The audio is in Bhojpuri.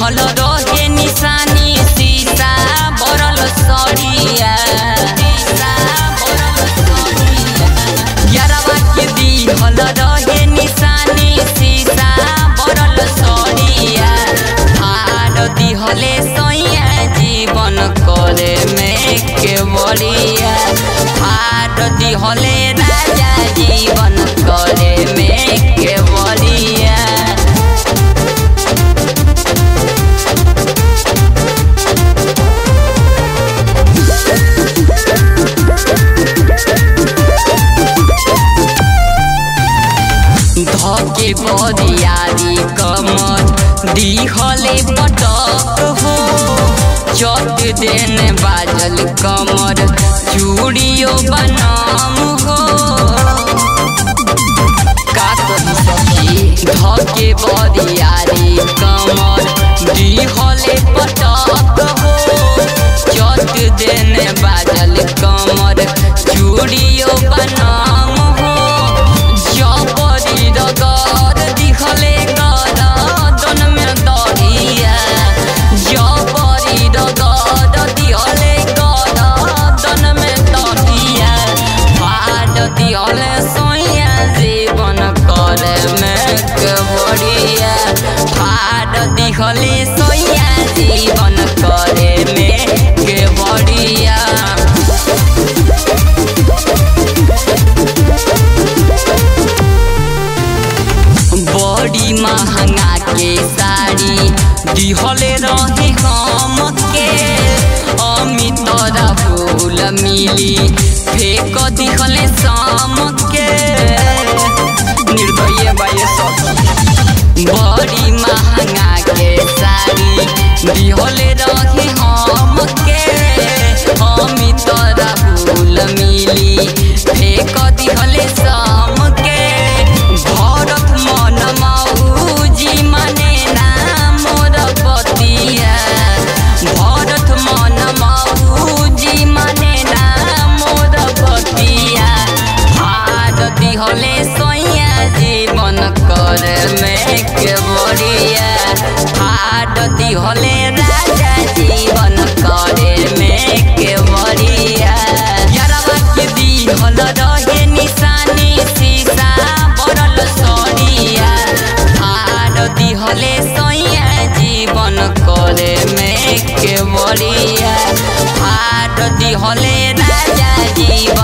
दिहल रहे निशानी सीसा बरल सड़िया यारवा के दिहल रहे निशानी सीसा बरल सड़िया हार दिहले सैया जीवन करे में के बड़िया हार दिहले राजा जीवन करे में के बड़िया धके बरियारी कमर दिहले पटक हो चट देने बाजल कमर चूड़ियो बनाम हो का कही सखी धके बरियारी कमर दिहले पटक हो चट देने बाजल कमर चूड़ियो बनाम हो रगड़ दिखले गरदन में दरिया जबरी रगड़ दिहले गरदन में दरिया फाड़ दिहले सैया जीवन करे में के बड़िया फाड़ दिहले सैया जीवन करे में के बड़िया बड़ी महंगा के साड़ी दिहले रहे हम के अमित राहुल मिली फेंक दिहले शाम के निर्दय बाय बड़ी महंगा के साड़ी दिहले रहे हम के अमित राहुल मिली फेंक दिहले शाम के भरत मन मौजी माने ना मोर पतिया भरत मन मौजी माने ना मोर पतिया हार दिहले सैया जीवन करे में के बड़िया हार दिहले राजा जीवन करे में के बड़िया यारवा के दिहल रहे निशानी सीसा बरल सड़िया हार दिहले सैया जीवन करे में के बड़िया हार दिहले राजा जीवन